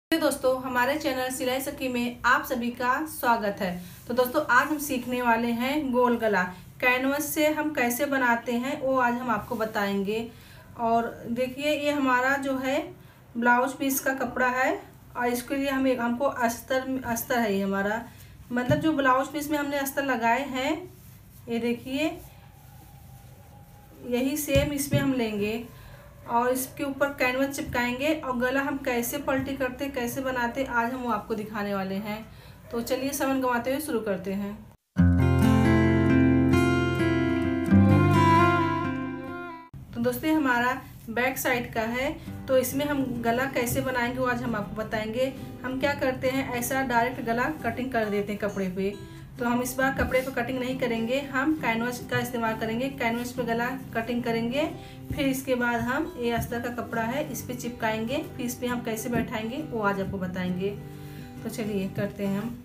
दोस्तों हमारे चैनल सिलाई सखी में आप सभी का स्वागत है। तो दोस्तों आज हम सीखने वाले हैं गोल गला। कैनवस से हम कैसे बनाते हैं वो आज हम आपको बताएंगे। और देखिए ये हमारा जो है ब्लाउज पीस का कपड़ा है और इसके लिए हमको अस्तर है। ये हमारा मतलब जो ब्लाउज पीस में हमने अस्तर लगाए हैं, ये देखिए यही सेम इसमें हम लेंगे और इसके ऊपर कैनवस चिपकाएंगे और गला हम कैसे पलटी करते कैसे बनाते आज हम वो आपको दिखाने वाले हैं। तो चलिए समय गंवाते हुए शुरू करते हैं। तो दोस्तों हमारा बैक साइड का है, तो इसमें हम गला कैसे बनाएंगे वो आज हम आपको बताएंगे। हम क्या करते हैं, ऐसा डायरेक्ट गला कटिंग कर देते हैं कपड़े पे। तो हम इस बार कपड़े पे कटिंग नहीं करेंगे, हम कैनवस का इस्तेमाल करेंगे। कैनवस पे गला कटिंग करेंगे, फिर इसके बाद हम ये अस्तर का कपड़ा है इस पे चिपकाएंगे, फिर इस पे हम कैसे बैठाएंगे वो आज आपको बताएंगे। तो चलिए करते हैं हम।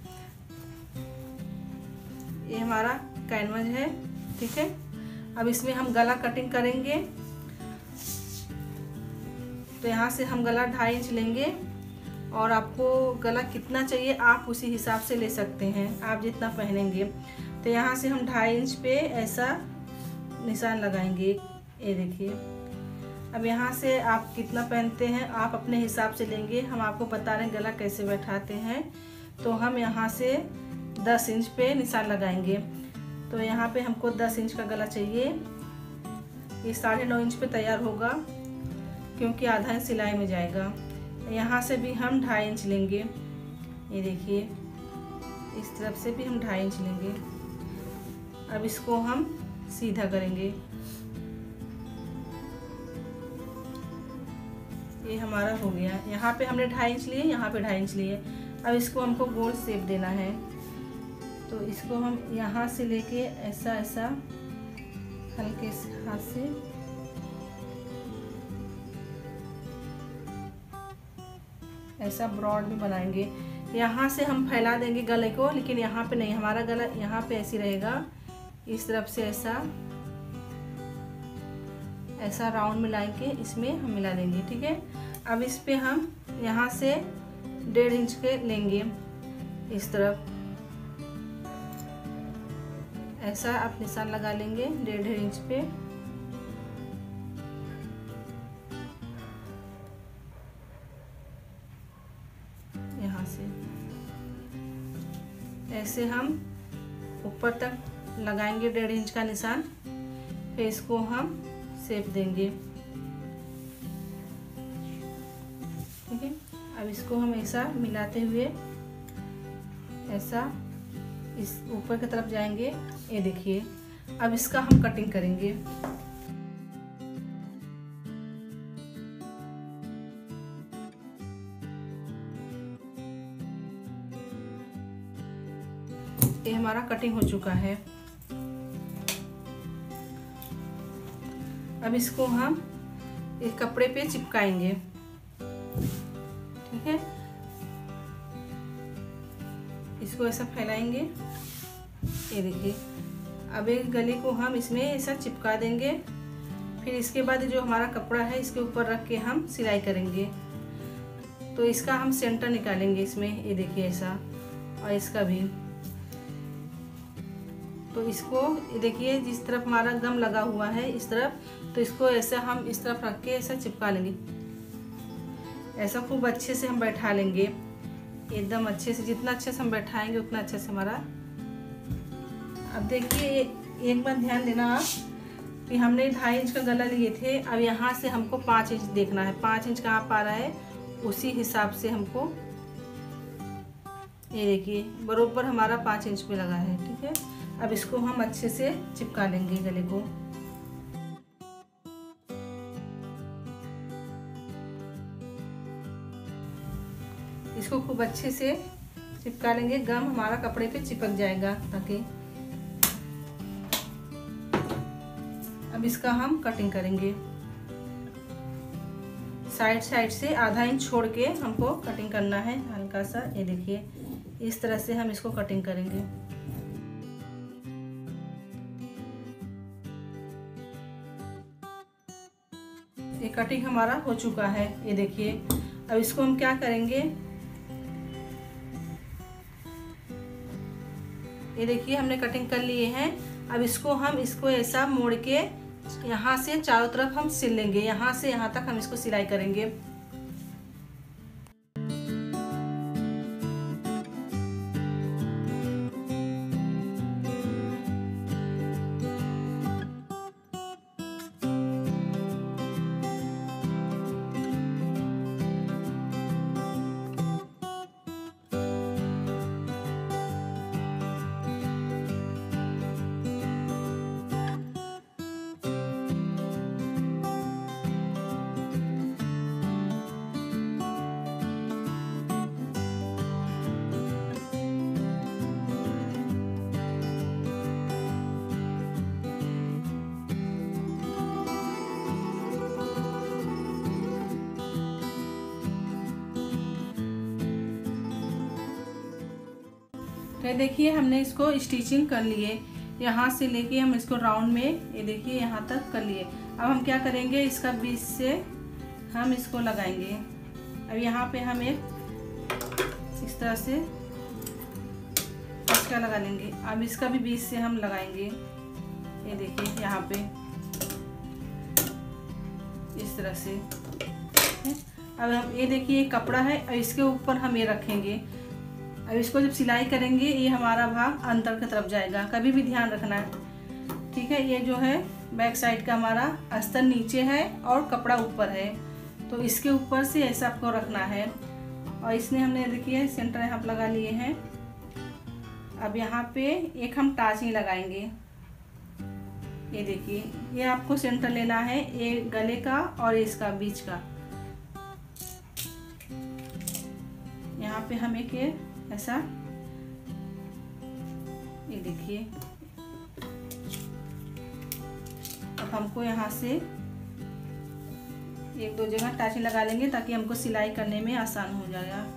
ये हमारा कैनवस है, ठीक है। अब इसमें हम गला कटिंग करेंगे। तो यहाँ से हम गला 2.5 इंच लेंगे और आपको गला कितना चाहिए आप उसी हिसाब से ले सकते हैं, आप जितना पहनेंगे। तो यहाँ से हम 2.5 इंच पे ऐसा निशान लगाएंगे, ये देखिए। अब यहाँ से आप कितना पहनते हैं आप अपने हिसाब से लेंगे, हम आपको बता रहे हैं गला कैसे बैठाते हैं। तो हम यहाँ से 10 इंच पे निशान लगाएंगे। तो यहाँ पे हमको 10 इंच का गला चाहिए। ये 9.5 इंच पे तैयार होगा क्योंकि आधा इंच सिलाई में जाएगा। यहाँ से भी हम 2.5 इंच लेंगे, ये देखिए। इस तरफ से भी हम 2.5 इंच लेंगे। अब इसको हम सीधा करेंगे। ये हमारा हो गया। यहाँ पे हमने 2.5 इंच लिए, यहाँ पे 2.5 इंच लिए। अब इसको हमको गोल शेप देना है। तो इसको हम यहाँ से लेके ऐसा ऐसा हल्के से हाथ से ऐसा ब्रॉड में बनाएंगे। यहाँ से हम फैला देंगे गले को, लेकिन यहाँ पे नहीं, हमारा गला यहाँ पे ऐसे रहेगा। इस तरफ से ऐसा ऐसा राउंड मिलाएंगे, इसमें हम मिला देंगे, ठीक है। अब इस पे हम यहाँ से 1.5 इंच के लेंगे, इस तरफ ऐसा आप निशान लगा लेंगे 1.5 इंच पे। ऐसे हम ऊपर तक लगाएंगे 1.5 इंच का निशान, फिर इसको हम शेप देंगे, ठीक है। अब इसको हम ऐसा मिलाते हुए ऐसा इस ऊपर की तरफ जाएंगे, ये देखिए। अब इसका हम कटिंग करेंगे। ये हमारा कटिंग हो चुका है। अब इसको हम एक कपड़े पे चिपकाएंगे, ठीक है। इसको ऐसा फैलाएंगे, ये देखिए। अब एक गले को हम इसमें ऐसा चिपका देंगे। फिर इसके बाद जो हमारा कपड़ा है इसके ऊपर रख के हम सिलाई करेंगे। तो इसका हम सेंटर निकालेंगे इसमें, ये देखिए ऐसा, और इसका भी। तो इसको देखिए जिस तरफ हमारा गम लगा हुआ है इस तरफ, तो इसको ऐसा हम इस तरफ रख के ऐसा चिपका लेंगे। ऐसा खूब अच्छे से हम बैठा लेंगे, एकदम अच्छे से। जितना अच्छे से हम बैठाएंगे उतना अच्छे से हमारा। अब देखिए एक बार ध्यान देना आप कि हमने 2.5 इंच का गला लिए थे। अब यहाँ से हमको 5 इंच देखना है। 5 इंच कहाँ पा रहा है उसी हिसाब से हमको, ये देखिए बरोबर हमारा 5 इंच पे लगा है, ठीक है। अब इसको हम अच्छे से चिपका लेंगे गले को। इसको खूब अच्छे से चिपका लेंगे, गम हमारा कपड़े पे चिपक जाएगा ताकि। अब इसका हम कटिंग करेंगे। साइड से 1/2 इंच छोड़ के हमको कटिंग करना है हल्का सा, ये देखिए। इस तरह से हम इसको कटिंग करेंगे। ये कटिंग हमारा हो चुका है, ये देखिए। अब इसको हम क्या करेंगे, ये देखिए हमने कटिंग कर लिए हैं। अब इसको ऐसा मोड़ के यहाँ से चारों तरफ हम सिल लेंगे, यहाँ से यहाँ तक हम इसको सिलाई करेंगे। तो देखिए हमने इसको स्टिचिंग कर लिए, यहाँ से लेके हम इसको राउंड में ये देखिए यहाँ तक कर लिए। अब हम क्या करेंगे, इसका बीच से हम इसको लगाएंगे। अब यहाँ पे हम एक इस तरह से इसका लगा लेंगे। अब इसका भी बीच से हम लगाएंगे, ये देखिए यहाँ पे इस तरह से। अब हम ये देखिए कपड़ा है और इसके ऊपर हम ये रखेंगे। अब इसको जब सिलाई करेंगे ये हमारा भाग अंदर की तरफ जाएगा, कभी भी ध्यान रखना है, ठीक है। ये जो है बैक साइड का हमारा अस्तर नीचे है और कपड़ा ऊपर है, तो इसके ऊपर से ऐसा आपको रखना है। और इसने हमने देखिए सेंटर यहाँ पर लगा लिए हैं। अब यहाँ पे एक हम टाचिंग लगाएंगे, ये देखिए ये आपको सेंटर लेना है, ये गले का और इसका बीच का। यहाँ पे हम एक ऐसा ये देखिए। अब हमको यहाँ से एक दो जगह टाची लगा लेंगे ताकि हमको सिलाई करने में आसान हो जाएगा।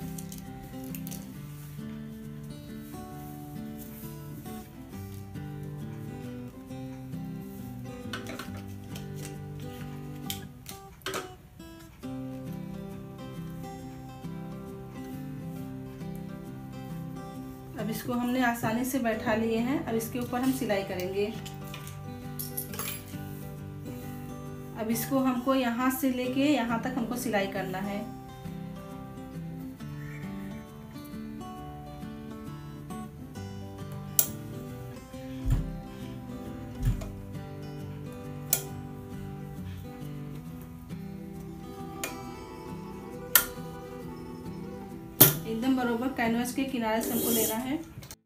अब इसको हमने आसानी से बैठा लिए हैं। अब इसके ऊपर हम सिलाई करेंगे। अब इसको हमको यहाँ से लेके यहाँ तक हमको सिलाई करना है। एकदम बरोबर कैनवस के किनारे से हमको लेना है।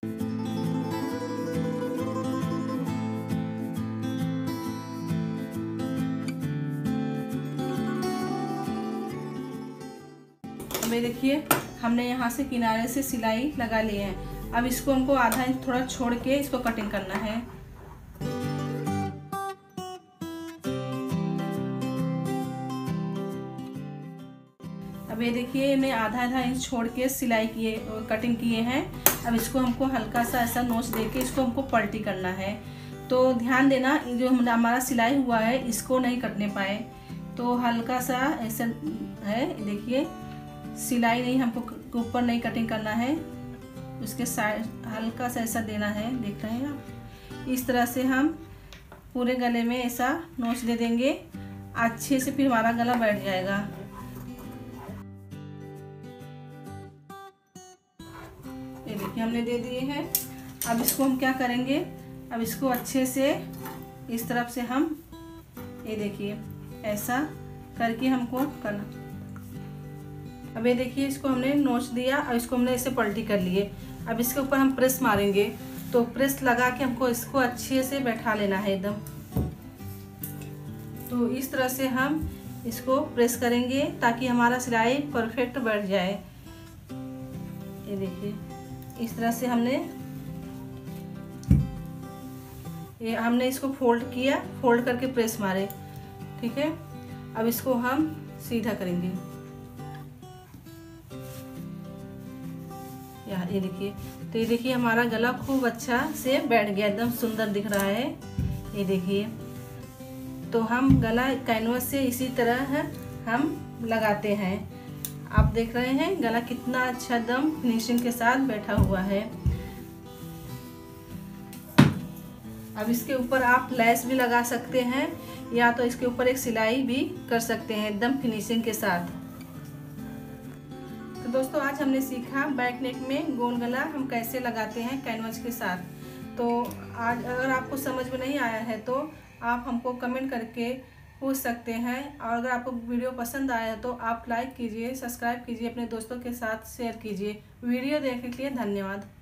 अब देखिए हमने यहाँ से किनारे से सिलाई लगा ली है। अब इसको हमको आधा इंच थोड़ा छोड़ के इसको कटिंग करना है। अब ये देखिए मैं आधा इंच छोड़ के सिलाई किए कटिंग किए हैं। अब इसको हमको हल्का सा ऐसा नोच देके इसको हमको पलटी करना है। तो ध्यान देना जो हमारा सिलाई हुआ है इसको नहीं कटने पाए, तो हल्का सा ऐसा है, देखिए सिलाई नहीं हमको ऊपर नहीं कटिंग करना है, उसके साइड हल्का सा ऐसा देना है। देख रहे हैं आप, इस तरह से हम पूरे गले में ऐसा नोच दे देंगे अच्छे से, फिर हमारा गला बैठ जाएगा। ये देखिए हमने दे दिए हैं। अब इसको हम क्या करेंगे, अब इसको अच्छे से इस तरफ से हम ये देखिए ऐसा करके हमको करना। अब ये देखिए इसको हमने नोच दिया और इसको हमने ऐसे पलटी कर लिए। अब इसके ऊपर हम प्रेस मारेंगे, तो प्रेस लगा के हमको इसको अच्छे से बैठा लेना है एकदम। तो इस तरह से हम इसको प्रेस करेंगे ताकि हमारा सिलाई परफेक्ट बैठ जाए। ये देखिए इस तरह से हमने इसको फोल्ड किया, फोल्ड करके प्रेस मारे, ठीक है। अब इसको हम सीधा करेंगे। ये देखिए, तो ये देखिए हमारा गला खूब अच्छा से बैठ गया, एकदम सुंदर दिख रहा है। ये देखिए, तो हम गला कैनवस से इसी तरह हम लगाते हैं। आप देख रहे हैं गला कितना अच्छा एकदम फिनिशिंग के साथ बैठा हुआ है। अब इसके ऊपर आप लेस भी लगा सकते हैं या तो इसके ऊपर एक सिलाई भी कर सकते हैं एकदम फिनिशिंग के साथ। तो दोस्तों आज हमने सीखा बैक नेक में गोल गला हम कैसे लगाते हैं कैनवस के साथ। तो आज अगर आपको समझ में नहीं आया है तो आप हमको कमेंट करके पूछ सकते हैं, और अगर आपको वीडियो पसंद आया तो आप लाइक कीजिए, सब्सक्राइब कीजिए, अपने दोस्तों के साथ शेयर कीजिए। वीडियो देखने के लिए धन्यवाद।